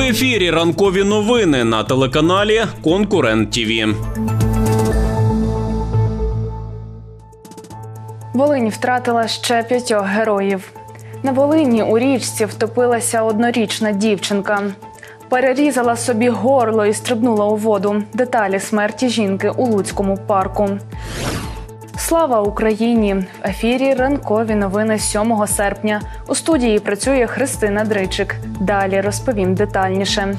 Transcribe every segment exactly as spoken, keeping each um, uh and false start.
ефірі ранкові новини на телеканалі «Конкурент ТІВІ». Волинь втратила ще п'ятьох героїв. На Волині у річці втопилася однорічна дівчинка. Перерізала собі горло і стрибнула у воду. Деталі смерті жінки у Луцькому парку. Слава Україні! В ефірі ранкові новини сьомого серпня. У студії працює Христина Дричик. Далі розповім детальніше.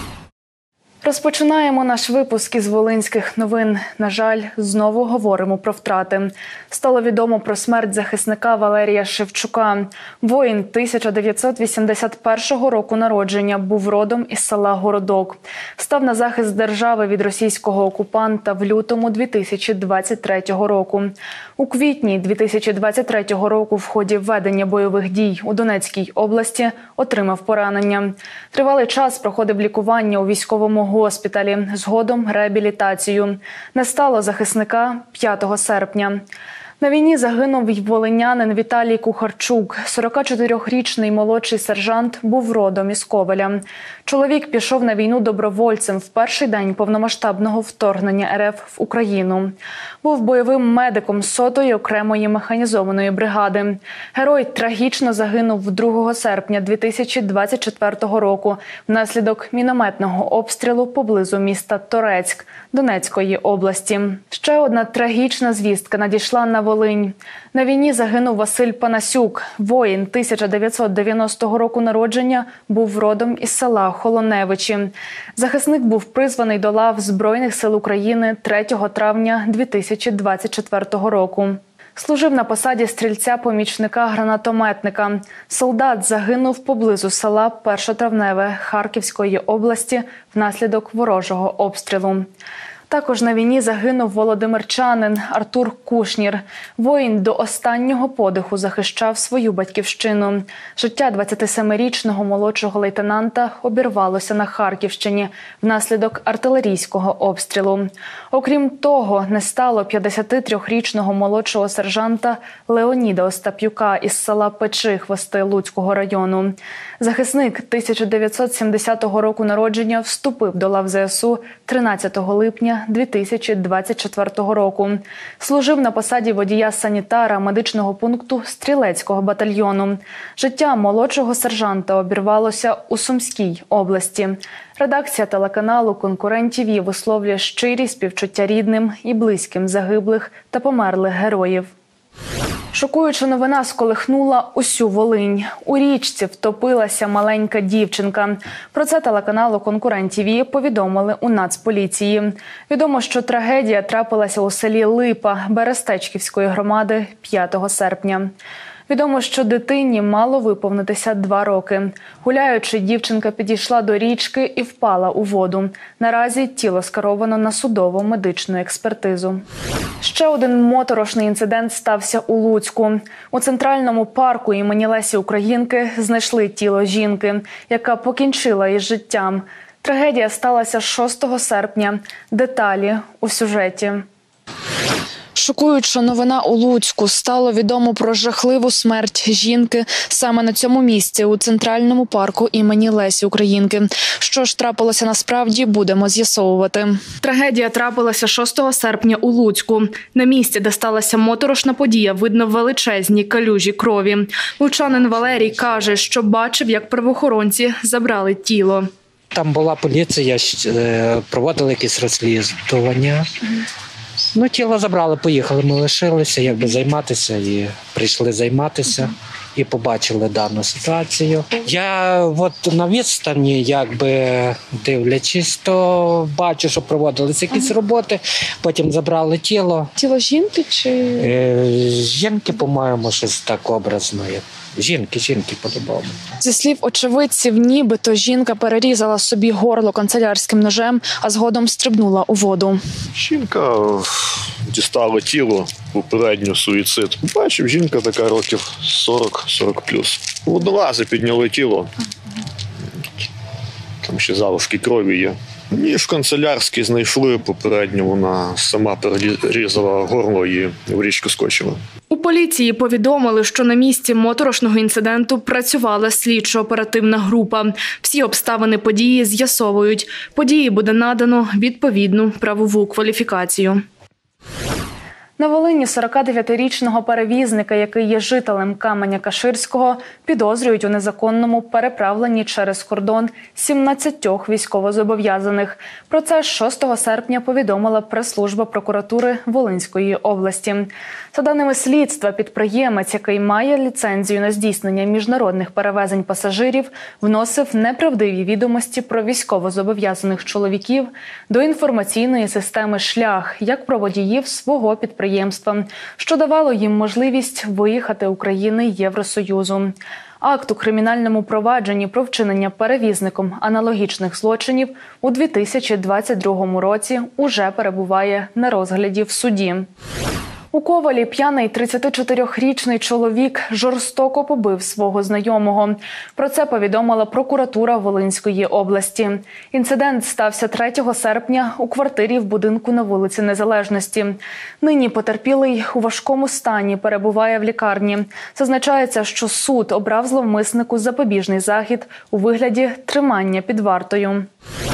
Розпочинаємо наш випуск із волинських новин. На жаль, знову говоримо про втрати. Стало відомо про смерть захисника Валерія Шевчука. Воїн тисяча дев'ятсот вісімдесят першого року народження, був родом із села Городок. Став на захист держави від російського окупанта в лютому дві тисячі двадцять третього року. У квітні дві тисячі двадцять третього року в ході ведення бойових дій у Донецькій області отримав поранення. Тривалий час проходив лікування у військовому госпіталі, згодом реабілітацію. Не стало захисника п'ятого серпня. На війні загинув й волинянин Віталій Кухарчук. сорокачотирирічний молодший сержант, був родом із Ковеля. Чоловік пішов на війну добровольцем в перший день повномасштабного вторгнення РФ в Україну. Був бойовим медиком сотої окремої механізованої бригади. Герой трагічно загинув другого серпня дві тисячі двадцять четвертого року внаслідок мінометного обстрілу поблизу міста Торецьк Донецької області. Ще одна трагічна звістка надійшла на Волинь. На війні загинув Василь Панасюк. Воїн тисяча дев'ятсот дев'яностого року народження, був родом із села Холоневичі. Захисник був призваний до лав Збройних сил України третього травня дві тисячі двадцять четвертого року. Служив на посаді стрільця-помічника-гранатометника. Солдат загинув поблизу села Першотравневе Харківської області внаслідок ворожого обстрілу. Також на війні загинув володимирчанин Артур Кушнір. Воїн до останнього подиху захищав свою батьківщину. Життя двадцятисемирічного молодшого лейтенанта обірвалося на Харківщині внаслідок артилерійського обстрілу. Окрім того, не стало п'ятдесятитрирічного молодшого сержанта Леоніда Остап'юка із села Печи Хвости Луцького району. Захисник тисяча дев'ятсот сімдесятого року народження вступив до лав ЗСУ тринадцятого липня дві тисячі двадцять четвертого року. Служив на посаді водія-санітара медичного пункту Стрілецького батальйону. Життя молодшого сержанта обірвалося у Сумській області. Редакція телеканалу «Конкурент ТІВІ» висловлює щирі співчуття рідним і близьким загиблих та померлих героїв. Шокуюча новина сколихнула усю Волинь. У річці втопилася маленька дівчинка. Про це телеканалу «Конкурент ТІВІ» повідомили у Нацполіції. Відомо, що трагедія трапилася у селі Липа Берестечківської громади п'ятого серпня. Відомо, що дитині мало виповнитися два роки. Гуляючи, дівчинка підійшла до річки і впала у воду. Наразі тіло скеровано на судово-медичну експертизу. Ще один моторошний інцидент стався у Луцьку. У центральному парку імені Лесі Українки знайшли тіло жінки, яка покінчила із життям. Трагедія сталася шостого серпня. Деталі у сюжеті. Шокуюча новина у Луцьку. Стало відомо про жахливу смерть жінки саме на цьому місці, у центральному парку імені Лесі Українки. Що ж трапилося насправді, будемо з'ясовувати. Трагедія трапилася шостого серпня у Луцьку. На місці, де сталася моторошна подія, видно величезні калюжі крові. Лучанин Валерій каже, що бачив, як правоохоронці забрали тіло. Там була поліція, проводили якісь розслідування. Ну, тіло забрали, поїхали, ми лишилися, якби займатися, і прийшли займатися, і побачили дану ситуацію. Я от на відстані, якби дивлячись, то бачу, що проводилися якісь роботи, потім забрали тіло. Тіло жінки чи? Е, жінки, по-моєму, щось так образно. Жінки, жінки по-любому. Зі слів очевидців, нібито жінка перерізала собі горло канцелярським ножем, а згодом стрибнула у воду. Жінка дістала тіло, попередньо суїцид. Бачив, жінка така років сорок сорок плюс. Водолази підняли тіло. Там ще залишки крові є. Ніж канцелярський знайшли, попередньо вона сама перерізала горло і в річку скочила. У поліції повідомили, що на місці моторошного інциденту працювала слідчо-оперативна група. Всі обставини події з'ясовують. Події буде надано відповідну правову кваліфікацію. На Волині сорокадев'ятирічного перевізника, який є жителем Каменя-Каширського, підозрюють у незаконному переправленні через кордон сімнадцятьох військовозобов'язаних. Про це шостого серпня повідомила прес-служба прокуратури Волинської області. За даними слідства, підприємець, який має ліцензію на здійснення міжнародних перевезень пасажирів, вносив неправдиві відомості про військовозобов'язаних чоловіків до інформаційної системи «Шлях» як про водіїв свого підприємства. що давало їм можливість виїхати України Євросоюзу. Акт у кримінальному провадженні про вчинення перевізником аналогічних злочинів у дві тисячі двадцять другому році уже перебуває на розгляді в суді. У Ковалі п'яний тридцятичотирирічний чоловік жорстоко побив свого знайомого. Про це повідомила прокуратура Волинської області. Інцидент стався третього серпня у квартирі в будинку на вулиці Незалежності. Нині потерпілий у важкому стані перебуває в лікарні. Зазначається, що суд обрав зловмиснику запобіжний захід у вигляді тримання під вартою.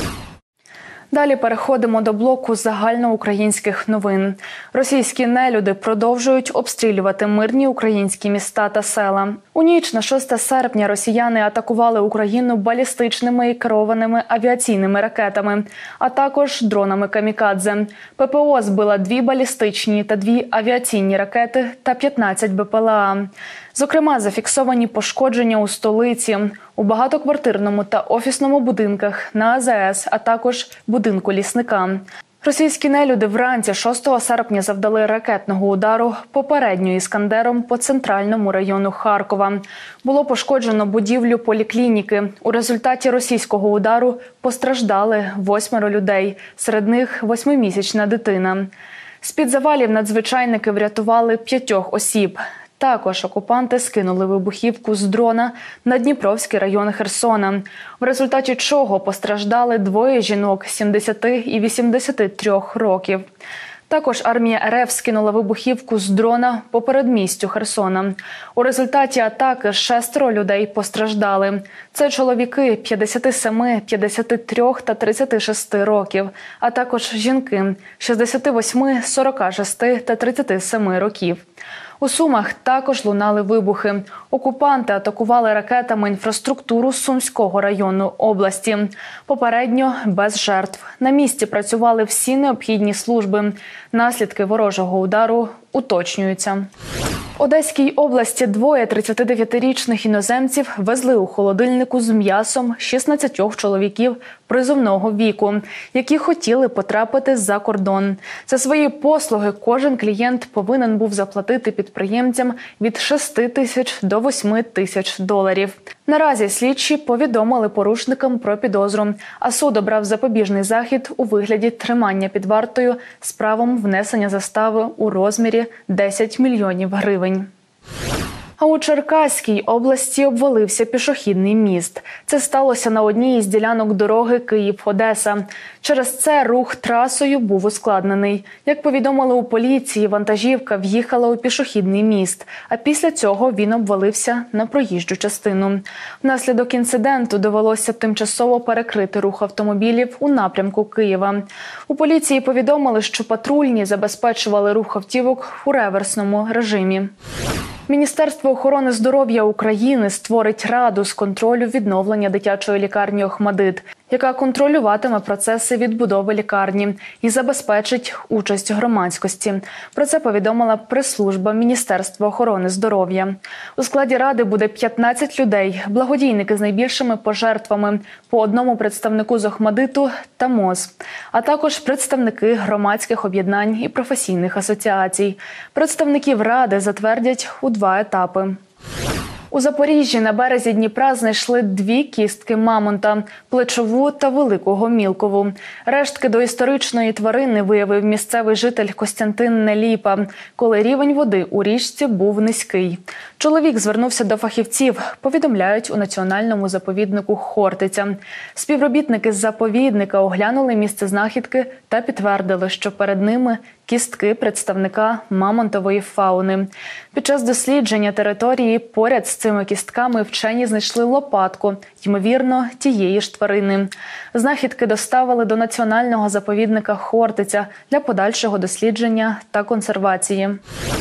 Далі переходимо до блоку загальноукраїнських новин. Російські нелюди продовжують обстрілювати мирні українські міста та села. У ніч на шосте серпня росіяни атакували Україну балістичними і керованими авіаційними ракетами, а також дронами камікадзе. ППО збила дві балістичні та дві авіаційні ракети та п'ятнадцять БПЛА. Зокрема, зафіксовані пошкодження у столиці, у багатоквартирному та офісному будинках на А З С, а також будинку лісника. Російські нелюди вранці шостого серпня завдали ракетного удару попередньо «Іскандером» по центральному району Харкова. Було пошкоджено будівлю поліклініки. У результаті російського удару постраждали восьмеро людей, серед них восьмимісячна дитина. З-під завалів надзвичайники врятували п'ятьох осіб. Також окупанти скинули вибухівку з дрона на Дніпровський район Херсона, в результаті чого постраждали двоє жінок сімдесяти і вісімдесяти трьох років. Також армія Ер Еф скинула вибухівку з дрона по передмістю Херсона. У результаті атаки шестеро людей постраждали. Це чоловіки п'ятдесят сім, п'ятдесят три та тридцять шість років, а також жінки шістдесят вісім, сорок шість та тридцять сім років. У Сумах також лунали вибухи. Окупанти атакували ракетами інфраструктуру Сумського району області. Попередньо без жертв. На місці працювали всі необхідні служби. Наслідки ворожого удару уточнюються. В Одеській області двоє тридцятидев'ятирічних іноземців везли у холодильнику з м'ясом шістнадцятьох чоловіків призовного віку, які хотіли потрапити за кордон. За свої послуги кожен клієнт повинен був заплатити підприємцям від шести тисяч до восьми тисяч доларів. Наразі слідчі повідомили порушникам про підозру, а суд обрав запобіжний захід у вигляді тримання під вартою з правом внесення застави у розмірі десять мільйонів гривень. А у Черкаській області обвалився пішохідний міст. Це сталося на одній із ділянок дороги Київ-Одеса. Через це рух трасою був ускладнений. Як повідомили у поліції, вантажівка в'їхала у пішохідний міст, а після цього він обвалився на проїжджу частину. Внаслідок інциденту довелося тимчасово перекрити рух автомобілів у напрямку Києва. У поліції повідомили, що патрульні забезпечували рух автівок у реверсному режимі. Міністерство охорони здоров'я України створить раду з контролю відновлення дитячої лікарні «Охматдит», яка контролюватиме процеси відбудови лікарні і забезпечить участь громадськості. Про це повідомила прес-служба Міністерства охорони здоров'я. У складі ради буде п'ятнадцять людей, благодійники з найбільшими пожертвами, по одному представнику з «Охматдиту» та МОЗ, а також представники громадських об'єднань і професійних асоціацій. Представників ради затвердять у два етапи. У Запоріжжі на березі Дніпра знайшли дві кістки мамонта – плечову та велику гомілкову. Рештки доісторичної тварини виявив місцевий житель Костянтин Неліпа, коли рівень води у річці був низький. Чоловік звернувся до фахівців, повідомляють у національному заповіднику Хортиця. Співробітники з заповідника оглянули місце знахідки та підтвердили, що перед ними кістки представника мамонтової фауни. Під час дослідження території поряд з цими кістками вчені знайшли лопатку, ймовірно, тієї ж тварини. Знахідки доставили до національного заповідника Хортиця для подальшого дослідження та консервації.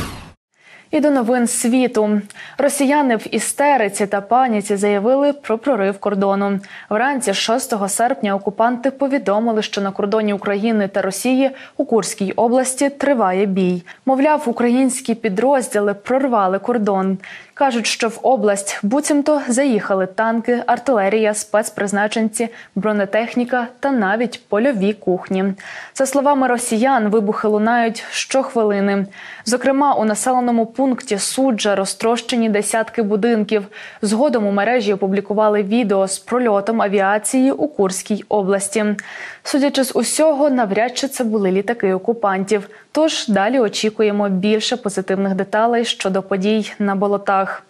І до новин світу. Росіяни в істериці та паніці заявили про прорив кордону. Вранці шостого серпня окупанти повідомили, що на кордоні України та Росії у Курській області триває бій. Мовляв, українські підрозділи прорвали кордон. Кажуть, що в область буцімто заїхали танки, артилерія, спецпризначенці, бронетехніка та навіть польові кухні. За словами росіян, вибухи лунають щохвилини. Зокрема, у населеному пункті Суджа розтрощені десятки будинків. Згодом у мережі опублікували відео з прольотом авіації у Курській області. Судячи з усього, навряд чи це були літаки окупантів. Тож далі очікуємо більше позитивних деталей щодо подій на болотах.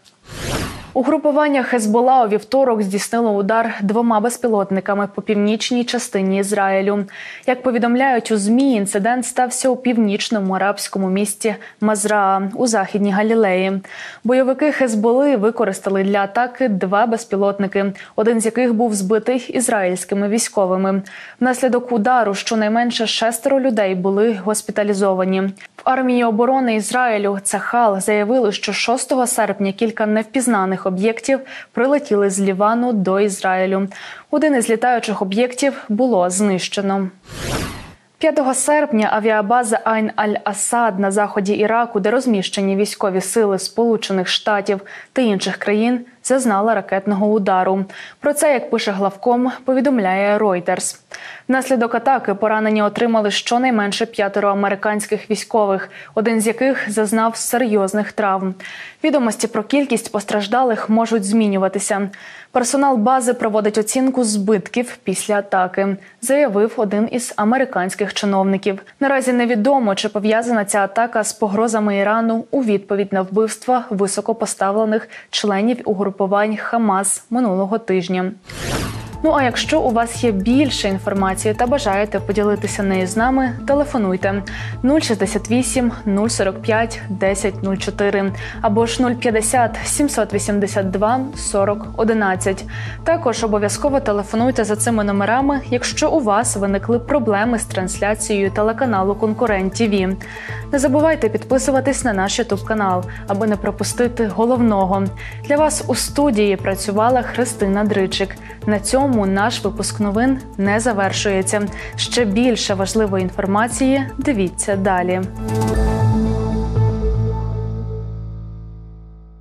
Угрупування Хезбола у вівторок здійснило удар двома безпілотниками по північній частині Ізраїлю. Як повідомляють у ЗМІ, інцидент стався у північному арабському місті Мазраа у Західній Галілеї. Бойовики Хезболи використали для атаки два безпілотники, один з яких був збитий ізраїльськими військовими. Внаслідок удару щонайменше шестеро людей були госпіталізовані. В армії оборони Ізраїлю Цахал заявили, що шостого серпня кілька невпізнаних об'єктів прилетіли з Лівану до Ізраїлю. Один із літаючих об'єктів було знищено. п'ятого серпня авіабаза Айн-аль-Асад на заході Іраку, де розміщені військові сили Сполучених Штатів та інших країн, зазнала ракетного удару. Про це, як пише главком, повідомляє Reuters. Внаслідок атаки поранені отримали щонайменше п'ятеро американських військових, один з яких зазнав серйозних травм. Відомості про кількість постраждалих можуть змінюватися. Персонал бази проводить оцінку збитків після атаки, заявив один із американських чиновників. Наразі невідомо, чи пов'язана ця атака з погрозами Ірану у відповідь на вбивства високопоставлених членів угрупувань Хамас минулого тижня. Ну а якщо у вас є більше інформації та бажаєте поділитися нею з нами, телефонуйте нуль шістдесят вісім нуль сорок п'ять десять нуль чотири або ж нуль п'ятдесят сімсот вісімдесят два сорок одинадцять. Також обов'язково телефонуйте за цими номерами, якщо у вас виникли проблеми з трансляцією телеканалу «Конкурент ТІВІ». Не забувайте підписуватись на наш ютуб-канал, аби не пропустити головного. Для вас у студії працювала Христина Дричик. На цьому наш випуск новин не завершується. Ще більше важливої інформації дивіться далі.